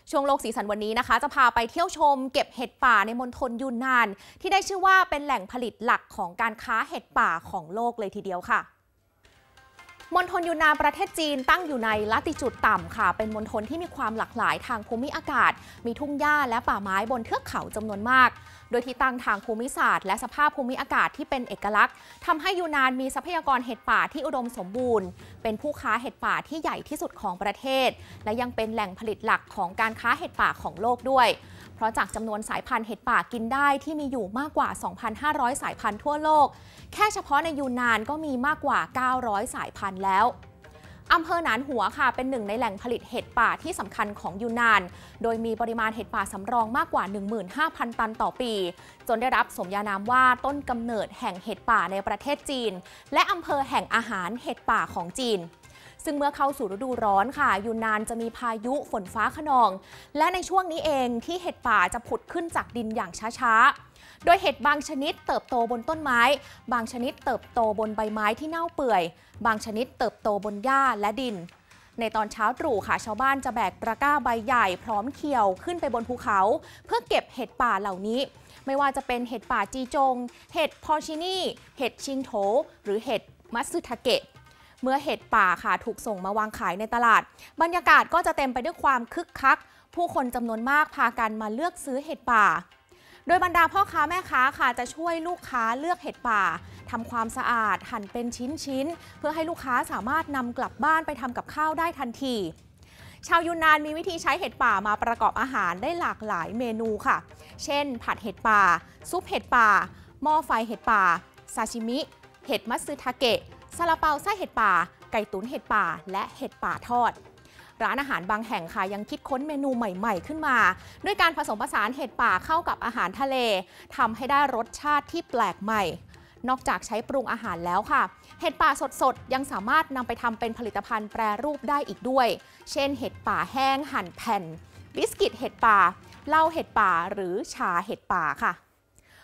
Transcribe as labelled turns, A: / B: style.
A: ช่วงโลกสีสันวันนี้นะคะจะพาไปเที่ยวชมเก็บเห็ดป่าในมณฑลยูนนานที่ได้ชื่อว่าเป็นแหล่งผลิตหลักของการค้าเห็ดป่าของโลกเลยทีเดียวค่ะมณฑลยูนนานประเทศจีนตั้งอยู่ในลัติจูดต่ำค่ะเป็นมณฑลที่มีความหลากหลายทางภูมิอากาศมีทุ่งหญ้าและป่าไม้บนเทือกเขาจำนวนมากโดยที่ตั้งทางภูมิศาสตร์และสภาพภูมิอากาศที่เป็นเอกลักษณ์ทำให้ยูนนานมีทรัพยากรเห็ดป่าที่อุดมสมบูรณ์เป็นผู้ค้าเห็ดป่าที่ใหญ่ที่สุดของประเทศและยังเป็นแหล่งผลิตหลักของการค้าเห็ดป่าของโลกด้วยเพราะจากจำนวนสายพันธุ์เห็ดป่ากินได้ที่มีอยู่มากกว่า 2,500 สายพันธุ์ทั่วโลกแค่เฉพาะในยูนนานก็มีมากกว่า 900 สายพันธุ์แล้วอำเภอหนานหัวค่ะเป็นหนึ่งในแหล่งผลิตเห็ดป่าที่สำคัญของยูนนานโดยมีปริมาณเห็ดป่าสำรองมากกว่า 15,000 ตันต่อปีจนได้รับสมญานามว่าต้นกำเนิดแห่งเห็ดป่าในประเทศจีนและอำเภอแห่งอาหารเห็ดป่าของจีนซึ่งเมื่อเข้าสู่ฤดูร้อนค่ะยูนนานจะมีพายุฝนฟ้าคะนองและในช่วงนี้เองที่เห็ดป่าจะผุดขึ้นจากดินอย่างช้าๆโดยเห็ดบางชนิดเติบโตบนต้นไม้บางชนิดเติบโตบนใบไม้ที่เน่าเปื่อยบางชนิดเติบโตบนหญ้าและดินในตอนเช้าตรู่ค่ะชาวบ้านจะแบกตะกร้าใบใหญ่พร้อมเขียวขึ้นไปบนภูเขาเพื่อเก็บเห็ดป่าเหล่านี้ไม่ว่าจะเป็นเห็ดป่าจีจงเห็ดพอชินี่เห็ดชิงโถหรือเห็ดมัตสึทาเกะเมื่อเห็ดป่าค่ะถูกส่งมาวางขายในตลาดบรรยากาศก็จะเต็มไปด้วยความคึกคักผู้คนจำนวนมากพากันมาเลือกซื้อเห็ดป่าโดยบรรดาพ่อค้าแม่ค้าค่ะจะช่วยลูกค้าเลือกเห็ดป่าทำความสะอาดหั่นเป็นชิ้นๆเพื่อให้ลูกค้าสามารถนำกลับบ้านไปทำกับข้าวได้ทันทีชาวยูนนานมีวิธีใช้เห็ดป่ามาประกอบอาหารได้หลากหลายเมนูค่ะเช่นผัดเห็ดป่าซุปเห็ดป่าหม้อไฟเห็ดป่าซาชิมิเห็ดมัตสึทาเกะซาลาเปาไส้เห็ดป่าไก่ตุ๋นเห็ดป่าและเห็ดป่าทอดร้านอาหารบางแห่งค่ะยังคิดค้นเมนูใหม่ๆขึ้นมาด้วยการผสมผสานเห็ดป่าเข้ากับอาหารทะเลทำให้ได้รสชาติที่แปลกใหม่นอกจากใช้ปรุงอาหารแล้วค่ะเห็ดป่าสดๆยังสามารถนำไปทำเป็นผลิตภัณฑ์แปรรูปได้อีกด้วยเช่นเห็ดป่าแห้งหั่นแผ่นบิสกิตเห็ดป่าเหล้าเห็ดป่าหรือชาเห็ดป่าค่ะ